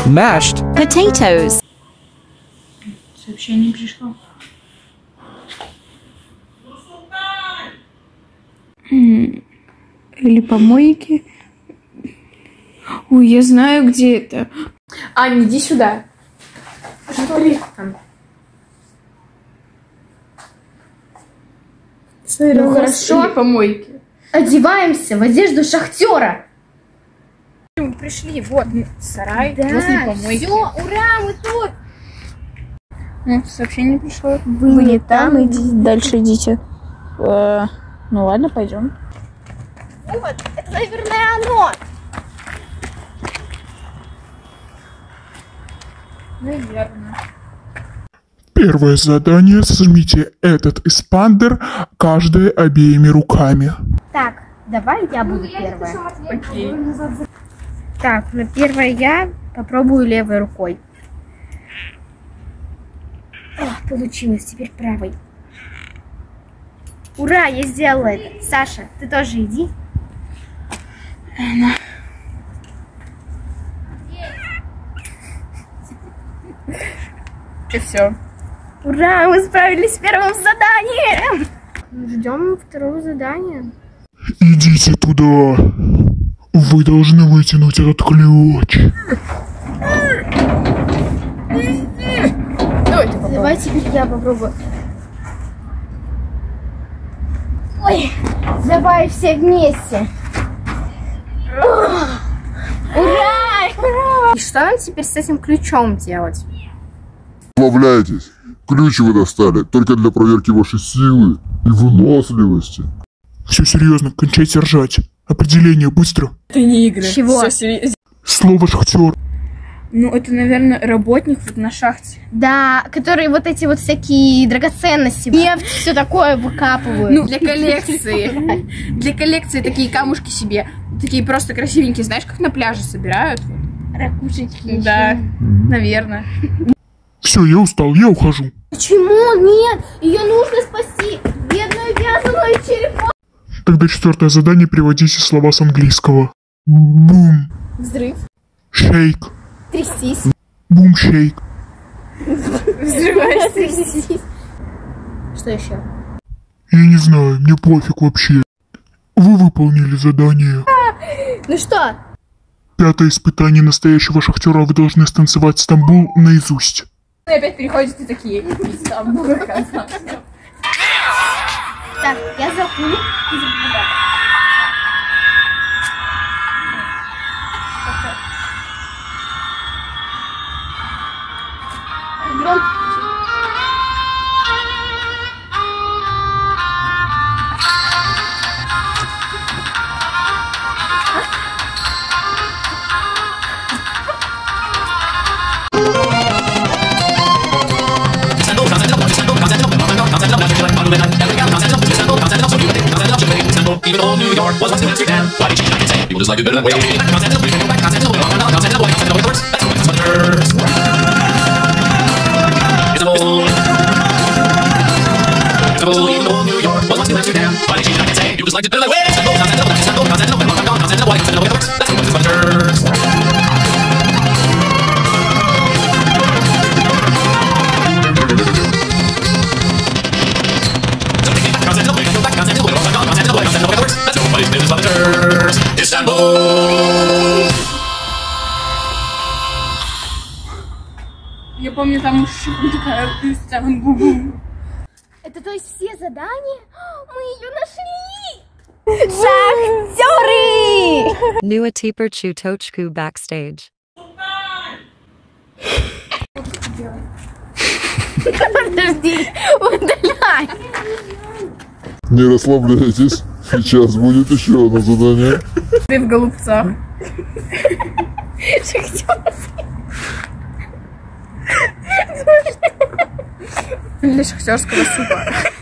mashed potatoes. Сообщение пришло. Или помойки. Ой, я знаю, где это. Аня, иди сюда. Что там? Ну хорошо. Помойки. Одеваемся в одежду шахтера. Мы пришли, вот сарай, Да, возле помойки. все, ура, мы тут. Ну, сообщение пришло. Вы не там, идите. Дальше идите. Ну ладно, пойдем. Вот, это, наверное, оно. Наверное. Первое задание. Сожмите этот эспандер каждая обеими руками. Так, давай я буду первая. Окей. Так, ну первая я попробую левой рукой. О, получилось, теперь правой. Ура, я сделала это. Саша, ты тоже иди. И все. Ура, мы справились с первым заданием. Ждем второго задания. Идите туда. Вы должны вытянуть этот ключ. Давай ты попробуй. Давай теперь я попробую. Ой, давай все вместе. Ура! И что нам теперь с этим ключом делать? Расслабляйтесь. Ключ вы достали только для проверки вашей силы и выносливости. Все серьезно, кончайте ржать. Определение быстро. Это не игры. Чего? Все серьезно. Слово шахтер. Ну, это, наверное, работник вот на шахте. Да, которые вот эти вот всякие драгоценности, нефть, все такое выкапывают. Ну, для коллекции. Для коллекции такие камушки себе. Такие просто красивенькие. Знаешь, как на пляже собирают? Ракушечки. Да, наверное. Все, я устал, я ухожу. Почему нет? Ее нужно спасти. Бедную вязаную черепаху. Тогда четвертое задание. Переводите слова с английского. Бум. Взрыв. Шейк. Трястись. Бум шейк. Взрываешься. Трястись. Что еще? Я не знаю, мне пофиг вообще. Вы выполнили задание. Ну что? Пятое испытание настоящего шахтера. Вы должны станцевать Стамбул наизусть. И опять переходите такие. Там, Так, я за пулю. Ты за пулю. Громко. Even though New York was once Amsterdam, why did you not say people just like it better than we? Even though New York was once Amsterdam, why did you not say you just like it better than we? Я помню, там еще такая Истанбул. Это то есть все задания? Мы ее нашли! Шахтеры! Nua Teeper Chutochku backstage. Подожди, удаляй! Не расслабляйтесь. Сейчас будет еще одно задание. Ты в голубцах. Для шахтерского супа.